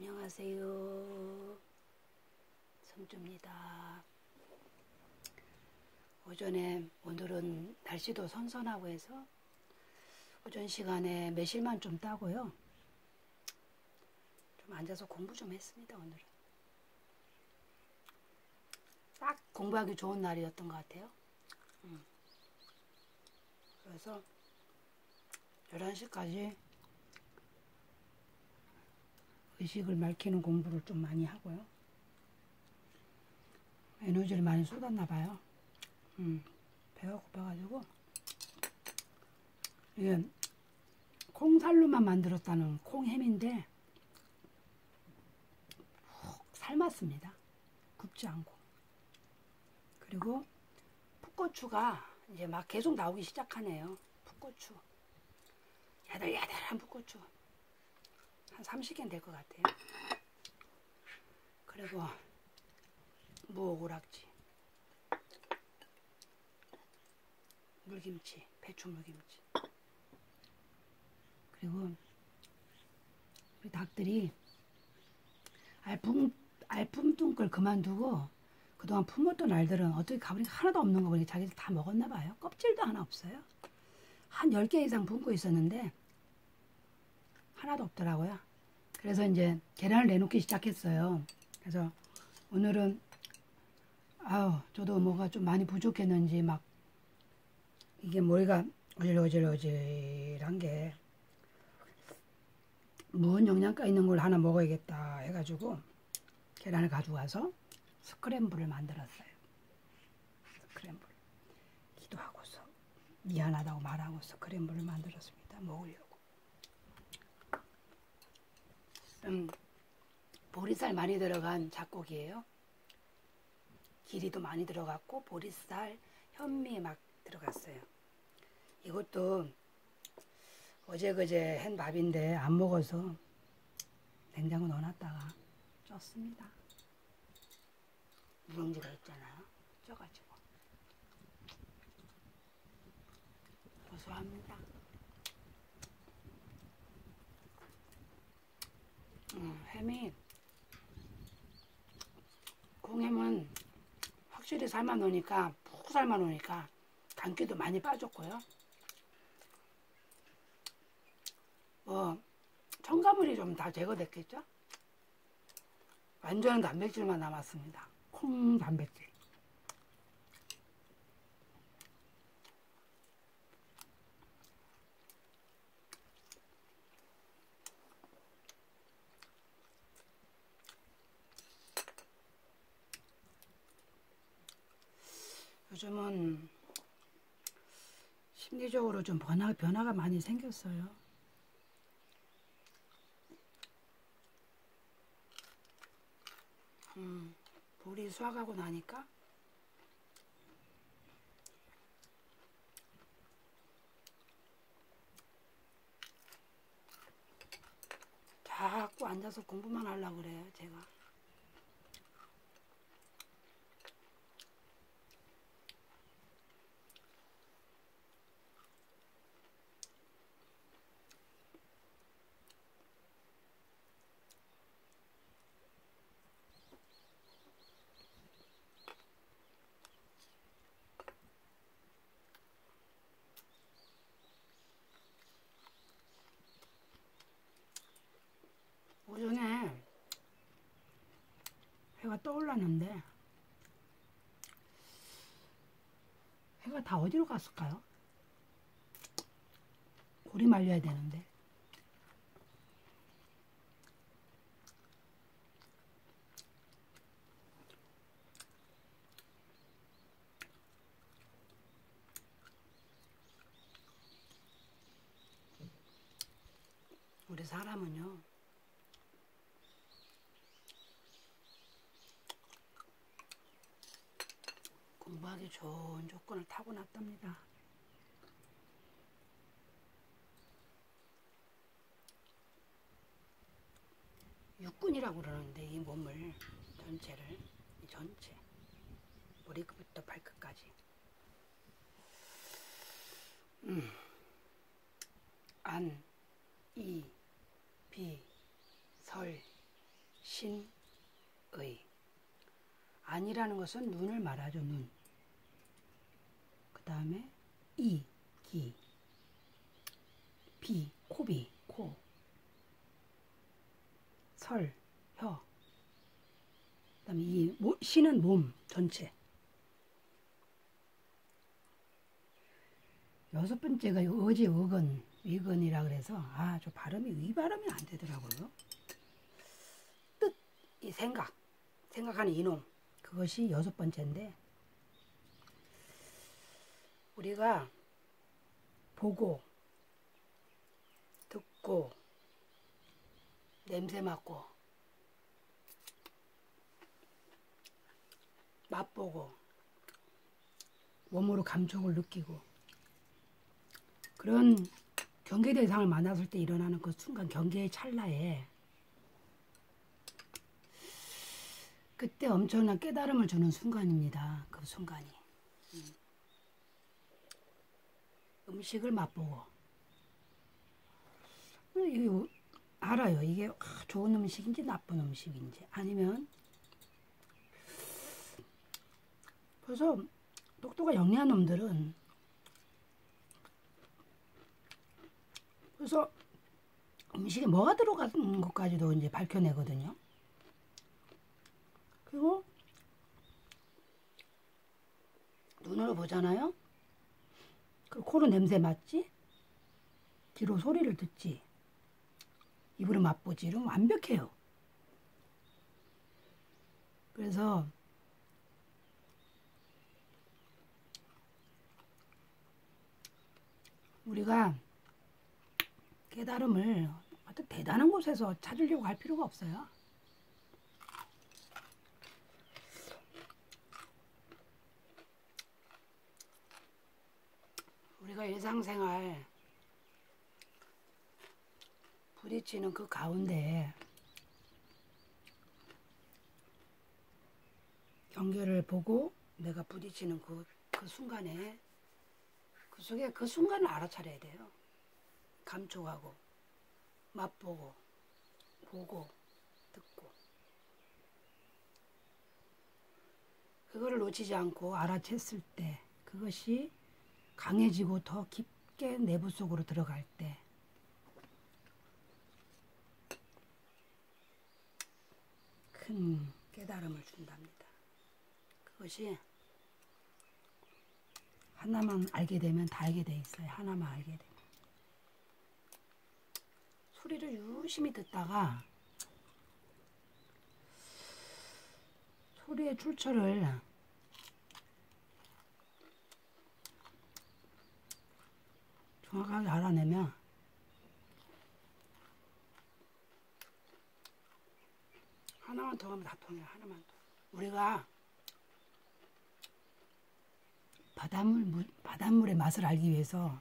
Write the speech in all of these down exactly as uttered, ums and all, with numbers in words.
안녕하세요. 성주입니다. 오전에 오늘은 날씨도 선선하고 해서 오전 시간에 매실만 좀 따고요. 좀 앉아서 공부 좀 했습니다. 오늘은 딱 공부하기 좋은 날이었던 것 같아요. 음. 그래서 열한 시까지 의식을 밝히는 공부를 좀 많이 하고요. 에너지를 많이 쏟았나 봐요. 음, 배가 고파가지고 이게 콩살로만 만들었다는 콩햄인데 푹 삶았습니다. 굽지 않고. 그리고 풋고추가 이제 막 계속 나오기 시작하네요. 풋고추. 야들야들한 풋고추. 한 삼십 개 될 것 같아요. 그리고 무오락지, 물김치, 배추 물김치. 그리고 우리 닭들이 알품, 알품뚱 걸 그만두고 그동안 품었던 알들은 어떻게 가버리니까 하나도 없는 거 보니까 자기들 다 먹었나 봐요. 껍질도 하나 없어요. 한 열 개 이상 품고 있었는데 하나도 없더라고요. 그래서 이제 계란을 내놓기 시작했어요. 그래서 오늘은 아우 저도 뭐가 좀 많이 부족했는지 막 이게 머리가 어질어질어질한 게 무슨 영양가 있는 걸 하나 먹어야겠다 해가지고 계란을 가져와서 스크램블을 만들었어요. 스크램블. 기도하고서 미안하다고 말하고 스크램블을 만들었습니다. 먹으려고. 음, 보리쌀 많이 들어간 잡곡이에요. 기리도 많이 들어갔고 보리쌀, 현미 막 들어갔어요. 이것도 어제 그제 한 밥인데 안 먹어서 냉장고 넣어놨다가 쪘습니다. 누룽지가 있잖아요. 쪄가지고 고소합니다. 음, 햄이 공햄은 확실히 삶아 놓으니까 푹 삶아 놓으니까 간기도 많이 빠졌고요. 뭐 첨가물이 좀 다 제거됐겠죠? 완전 단백질만 남았습니다. 콩 단백질. 요즘은 심리적으로 좀 변화, 변화가 많이 생겼어요. 음, 볼이 수확하고 나니까 자꾸 앉아서 공부만 하려고 그래요, 제가. 오전에 해가 떠올랐는데 해가 다 어디로 갔을까요? 골이 말려야 되는데. 우리 사람은요, 공부하기 좋은 조건을 타고났답니다. 육군이라고 그러는데 이 몸을 전체를, 이 전체 머리끝부터 발끝까지 음, 안, 이, 비, 설, 신의. 안이라는 것은 눈을 말하죠. 눈. 그 다음에 이, 기. 비, 코비, 코. 설, 혀. 그 다음에 이 신은 몸 전체. 여섯 번째가 어지, 어건, 위건이라 그래서 아, 저 발음이 이 발음이 안 되더라고요. 뜻, 이 생각, 생각하는 이놈. 그것이 여섯 번째인데 우리가 보고 듣고 냄새 맡고 맛보고 몸으로 감촉을 느끼고 그런 경계 대상을 만났을 때 일어나는 그 순간 경계의 찰나에 그때 엄청난 깨달음을 주는 순간입니다. 그 순간이. 음. 음식을 맛보고 이거 알아요. 이게 좋은 음식인지 나쁜 음식인지 아니면 그래서 똑똑한 영리한 놈들은 그래서 음식에 뭐가 들어간 것까지도 이제 밝혀내거든요. 그리고 눈으로 보잖아요. 그리고 코로 냄새 맡지, 귀로 소리를 듣지, 입으로 맛보지. 이러면 완벽해요. 그래서 우리가 깨달음을 어떤 대단한 곳에서 찾으려고 할 필요가 없어요. 우리가 일상생활 부딪히는 그 가운데 경계를 보고 내가 부딪히는 그, 그 순간에 그 속에 그 순간을 알아차려야 돼요. 감촉하고 맛보고 보고 듣고 그거를 놓치지 않고 알아챘을 때 그것이 강해지고 더 깊게 내부 속으로 들어갈 때 큰 깨달음을 준답니다. 그것이 하나만 알게 되면 다 알게 돼 있어요. 하나만 알게 되면. 소리를 유심히 듣다가 소리의 출처를 정확하게 알아내면 하나만 더 하면 다 통해요. 하나만 더. 우리가 바닷물, 바닷물의 맛을 알기 위해서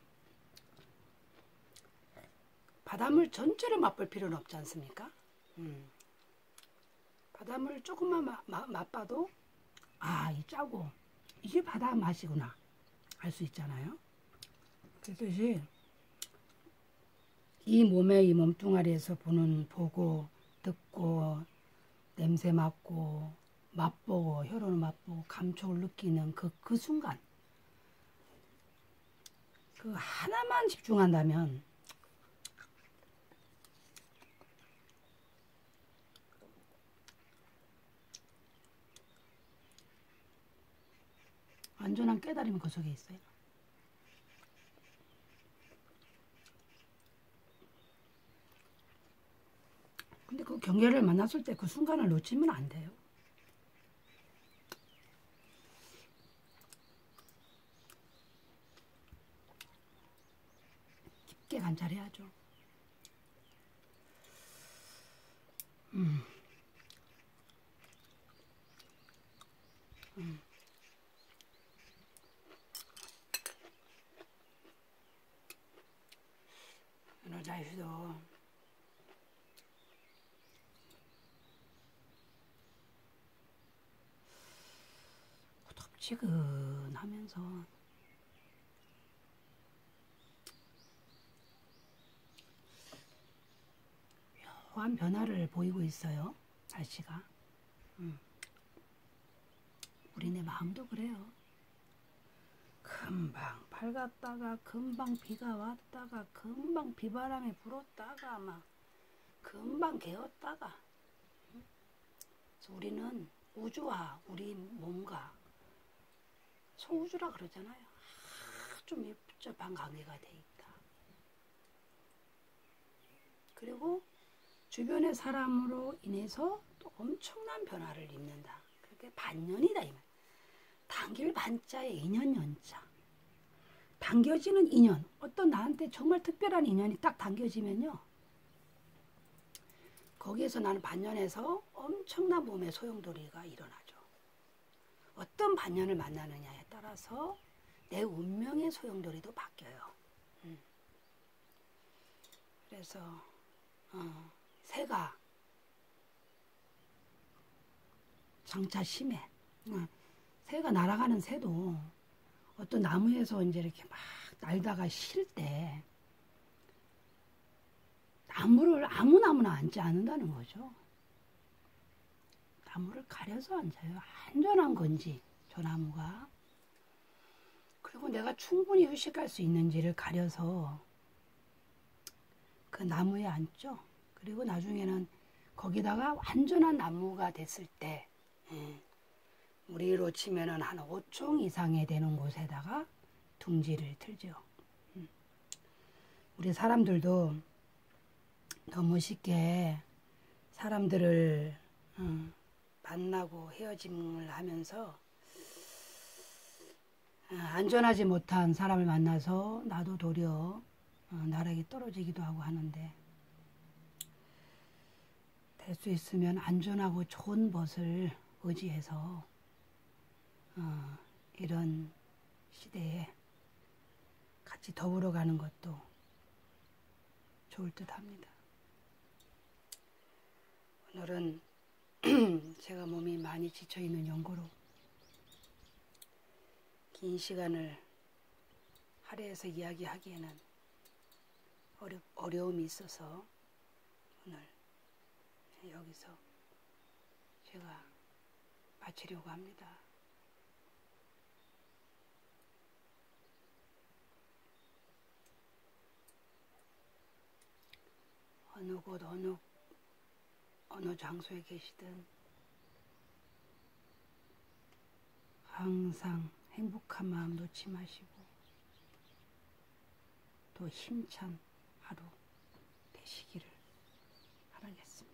바닷물 전체를 맛볼 필요는 없지 않습니까? 음. 바닷물 조금만 마, 마, 맛봐도 아, 이 짜고 이게 바다 맛이구나 알 수 있잖아요. 그랬듯이 이 몸의 이 몸뚱아리에서 보는 보고 듣고 냄새 맡고 맛보고 혀로는 맛보고 감촉을 느끼는 그, 그 순간 그 하나만 집중한다면 완전한 깨달음이 그 속에 있어요. 근데 그 경계를 만났을 때 그 순간을 놓치면 안 돼요. 깊게 관찰해야죠. 음. 음. 자유도 후덥지근하면서 묘한 변화를 보이고 있어요. 날씨가. 음. 우리네 마음도 그래요. 금방 밝았다가 금방 비가 왔다가 금방 비바람이 불었다가 막 금방 개었다가. 그래서 우리는 우주와 우리 몸과 소우주라 그러잖아요. 아주 밀접한 관계가 돼 있다. 그리고 주변의 사람으로 인해서 또 엄청난 변화를 입는다. 그게 반년이다 이 말. 당길 반자에 인연 연자. 당겨지는 인연. 어떤 나한테 정말 특별한 인연이 딱 당겨지면요. 거기에서 나는 반년에서 엄청난 몸의 소용돌이가 일어나죠. 어떤 반년을 만나느냐에 따라서 내 운명의 소용돌이도 바뀌어요. 음. 그래서 어, 새가 장차 심해. 어, 새가 날아가는 새도 어떤 나무에서 이제 이렇게 막 날다가 쉴 때 나무를 아무 나무나 앉지 않는다는 거죠. 나무를 가려서 앉아요. 안전한 건지 저 나무가. 그리고 내가 충분히 휴식할 수 있는지를 가려서 그 나무에 앉죠. 그리고 나중에는 거기다가 완전한 나무가 됐을 때 예, 우리로 치면은 한 오 층 이상에 되는 곳에다가 둥지를 틀죠. 음. 우리 사람들도 너무 쉽게 사람들을 음, 만나고 헤어짐을 하면서 어, 안전하지 못한 사람을 만나서 나도 도리어 어, 나락에 떨어지기도 하고 하는데 될 수 있으면 안전하고 좋은 것을 의지해서 어, 이런 시대에 같이 더불어 가는 것도 좋을 듯 합니다. 오늘은 제가 몸이 많이 지쳐있는 연고로 긴 시간을 할애해서 이야기하기에는 어려, 어려움이 있어서 오늘 여기서 제가 마치려고 합니다. 어느 곳 어느 어느 장소에 계시든 항상 행복한 마음 놓지 마시고 또 힘찬 하루 되시기를 바라겠습니다.